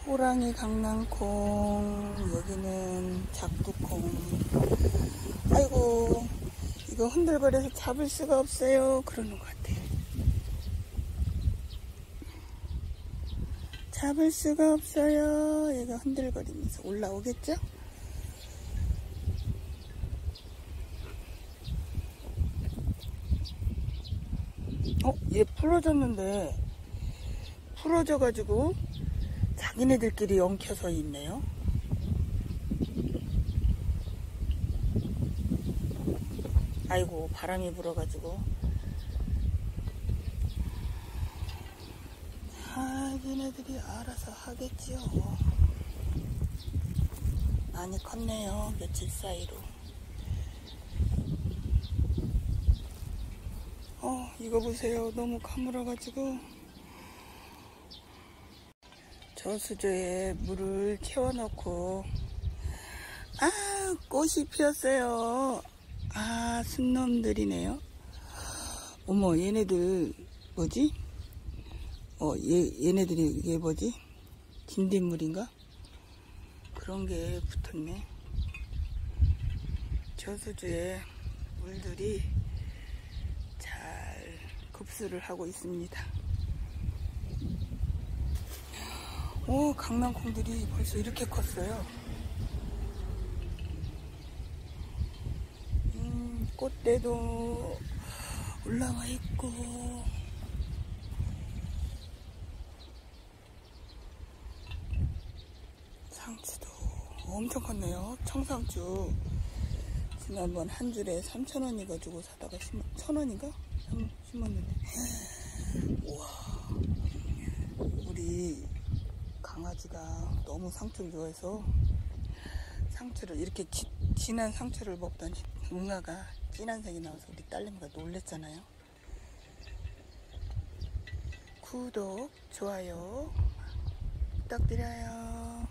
호랑이 강낭콩, 여기는 작두콩. 아이고, 이거 흔들거려서 잡을 수가 없어요. 그러는 것 같아요. 잡을 수가 없어요. 얘가 흔들거리면서 올라오겠죠? 얘 풀어졌는데, 풀어져가지고 자기네들끼리 엉켜서 있네요. 아이고, 바람이 불어가지고. 자기네들이 알아서 하겠지요. 많이 컸네요, 며칠 사이로. 이거 보세요. 너무 가물어가지고 저수조에 물을 채워놓고, 꽃이 피었어요. 순놈들이네요. 어머, 얘네들 뭐지? 얘네들이 이게 뭐지? 진딧물인가? 그런 게 붙었네. 저수조에 물들이 잘 급수를 하고 있습니다. 강낭콩들이 벌써 이렇게 컸어요. 꽃대도 올라와 있고, 상추도 엄청 컸네요. 청상추 지난번 한 줄에 3,000원 가지고 사다가 1,000원인가? 심었는데, 우와, 우리 강아지가 너무 상추를 좋아해서 상추를 이렇게 진한 상추를 먹더니 응아가 진한 색이 나와서 우리 딸내미가 놀랬잖아요. 구독, 좋아요 부탁드려요.